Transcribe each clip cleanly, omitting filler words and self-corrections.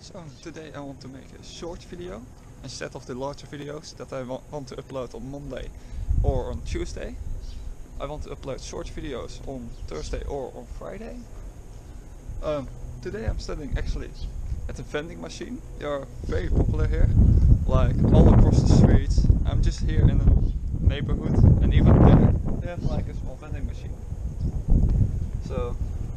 So today I want to make a short video instead of the larger videos that I want to upload on Monday or on Tuesday. I want to upload short videos on Thursday or on Friday. Today I'm standing actually at a vending machine. They are very popular here, like all across the streets. I'm just here in a neighborhood, and even there they have like a small vending machine. So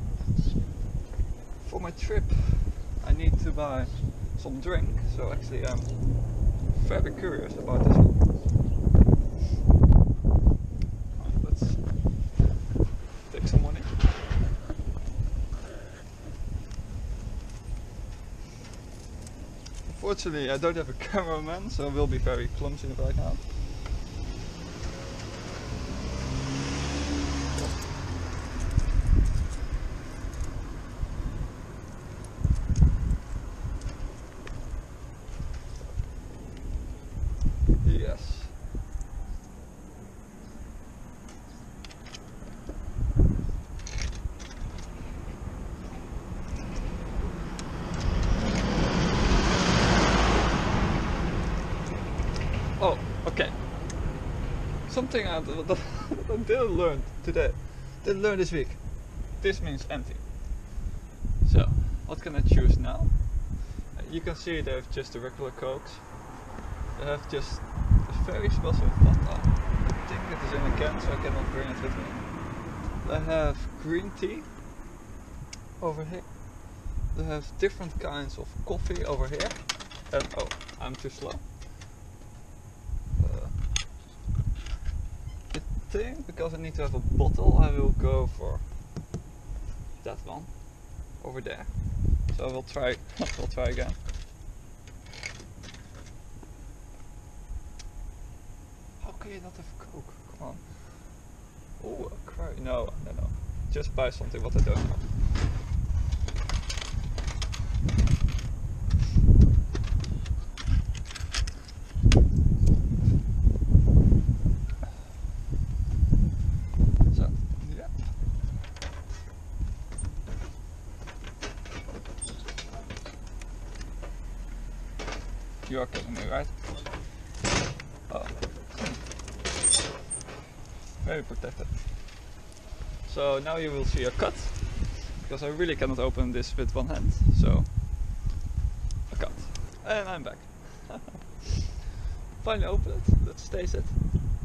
for my trip I need to buy some drink, so actually I'm very curious about this one. Let's take some money. Unfortunately I don't have a cameraman, so I will be very clumsy right now. Yes. Oh, okay. Something I didn't learn today. Didn't learn this week. This means empty. So, what can I choose now? You can see they have just the regular Cokes. They have just a very special Fanta. I think it is in a can, so I cannot bring it with me. They have green tea over here. They have different kinds of coffee over here. And oh, I'm too slow. I think because I need to have a bottle, I will go for that one over there. So we'll try. We'll try again. How can you not have Coke? Come on. Oh, no. Just buy something what I don't know. So, yeah. You are kidding me, right? Oh. Very protected. So now you will see a cut, because I really cannot open this with one hand. So a cut, and I'm back. Finally open it. Let's taste it.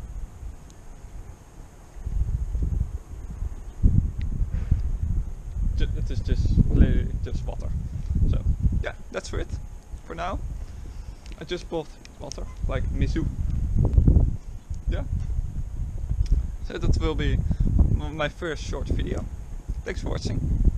It is just clearly just water. So yeah, that's for it. For now, I just bought water, like Mizu. Yeah. So that will be my first short video. Thanks for watching.